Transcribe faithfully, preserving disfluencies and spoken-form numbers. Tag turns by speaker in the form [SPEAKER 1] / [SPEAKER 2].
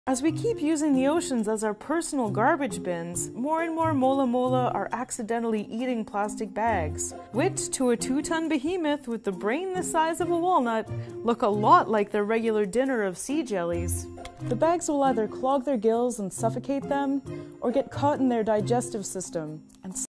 [SPEAKER 1] As we keep using the oceans as our personal garbage bins, more and more molamola are accidentally eating plastic bags, which, to a two-ton behemoth with the brain the size of a walnut, look a lot like their regular dinner of sea jellies. The bags will either clog their gills and suffocate them, or get caught in their digestive system and